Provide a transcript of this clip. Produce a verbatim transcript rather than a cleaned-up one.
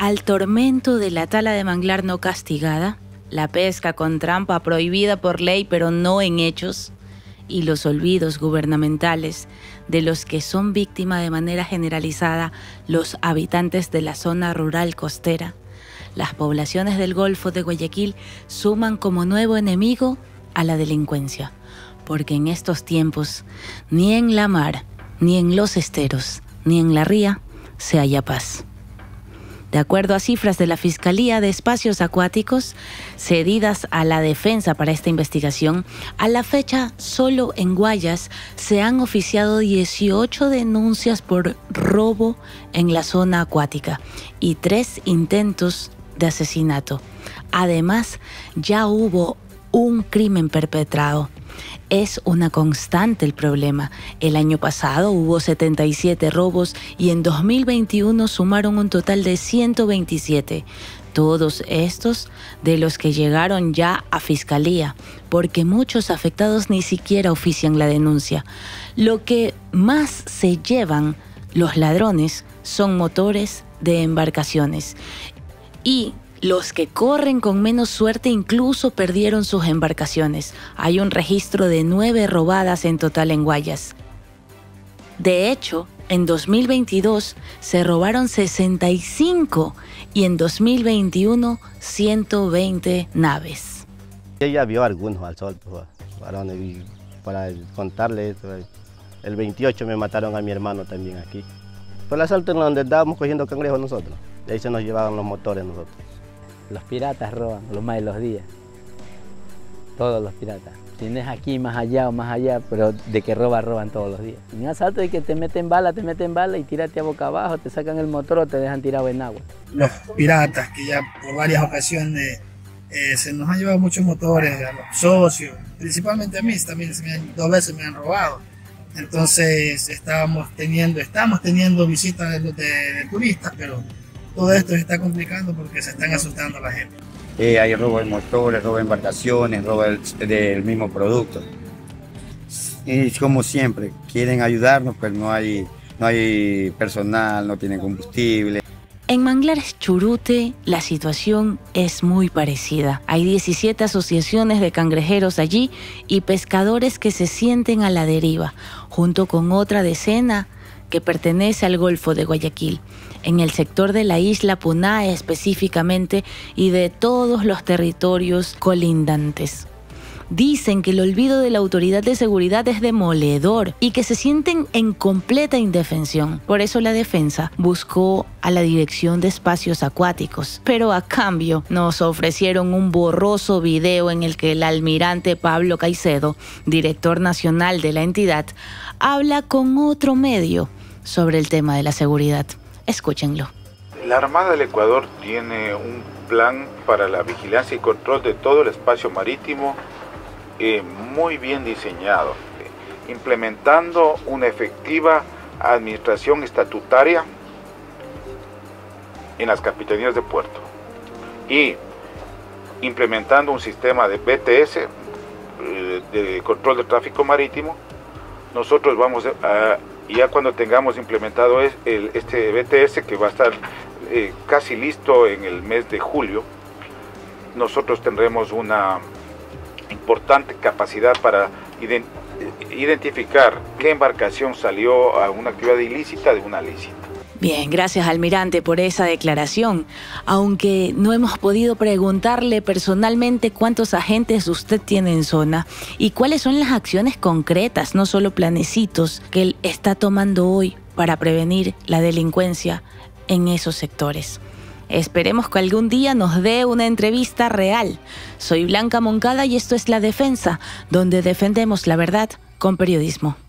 al tormento de la tala de manglar no castigada, la pesca con trampa prohibida por ley pero no en hechos, y los olvidos gubernamentales de los que son víctima de manera generalizada los habitantes de la zona rural costera, las poblaciones del Golfo de Guayaquil suman como nuevo enemigo a la delincuencia, porque en estos tiempos ni en la mar, ni en los esteros, ni en la ría se halla paz. De acuerdo a cifras de la Fiscalía de Espacios Acuáticos, cedidas a la defensa para esta investigación, a la fecha solo en Guayas se han oficiado dieciocho denuncias por robo en la zona acuática y tres intentos de asesinato. Además, ya hubo un crimen perpetrado. Es una constante el problema. El año pasado hubo setenta y siete robos y en dos mil veintiuno sumaron un total de ciento veintisiete. Todos estos de los que llegaron ya a Fiscalía, porque muchos afectados ni siquiera ofician la denuncia. Lo que más se llevan los ladrones son motores de embarcaciones. Y los que corren con menos suerte incluso perdieron sus embarcaciones. Hay un registro de nueve robadas en total en Guayas. De hecho, en dos mil veintidós se robaron sesenta y cinco y en dos mil veintiuno ciento veinte naves. Ella vio algunos al sol, para, para contarle, el veintiocho me mataron a mi hermano también aquí. Fue el asalto en donde estábamos cogiendo cangrejos nosotros, de ahí se nos llevaban los motores nosotros. Los piratas roban los más de los días, todos los piratas. Si no es aquí, más allá o más allá, pero de que roban, roban todos los días. Un asalto de que te meten bala, te meten bala y tírate a boca abajo, te sacan el motor o te dejan tirado en agua. Los piratas, que ya por varias ocasiones eh, se nos han llevado muchos motores, a los socios, principalmente a mí, también se me han, dos veces me han robado. Entonces estábamos teniendo, estamos teniendo visitas de, de, de turistas, pero todo esto se está complicando porque se están asustando a la gente. Eh, hay robo de motores, robo de embarcaciones, robo del, del mismo producto. Y como siempre, quieren ayudarnos, pero no hay, no hay personal, no tienen combustible. En Manglares Churute la situación es muy parecida. Hay diecisiete asociaciones de cangrejeros allí y pescadores que se sienten a la deriva, junto con otra decena que pertenece al Golfo de Guayaquil, en el sector de la isla Punae específicamente y de todos los territorios colindantes. Dicen que el olvido de la autoridad de seguridad es demoledor y que se sienten en completa indefensión. Por eso la defensa buscó a la Dirección de Espacios Acuáticos, pero a cambio nos ofrecieron un borroso video en el que el almirante Pablo Caicedo, director nacional de la entidad, habla con otro medio sobre el tema de la seguridad. Escúchenlo. La Armada del Ecuador tiene un plan para la vigilancia y control de todo el espacio marítimo eh, muy bien diseñado, implementando una efectiva administración estatutaria en las capitanías de puerto y implementando un sistema de B T S, eh, de control de tráfico marítimo. Nosotros vamos a, ya cuando tengamos implementado es el, este B T S, que va a estar eh, casi listo en el mes de julio, nosotros tendremos una importante capacidad para ident identificar qué embarcación salió a una actividad ilícita de una lícita. Bien, gracias almirante por esa declaración. Aunque no hemos podido preguntarle personalmente cuántos agentes usted tiene en zona y cuáles son las acciones concretas, no solo planecitos, que él está tomando hoy para prevenir la delincuencia en esos sectores. Esperemos que algún día nos dé una entrevista real. Soy Blanca Moncada y esto es La Defensa, donde defendemos la verdad con periodismo.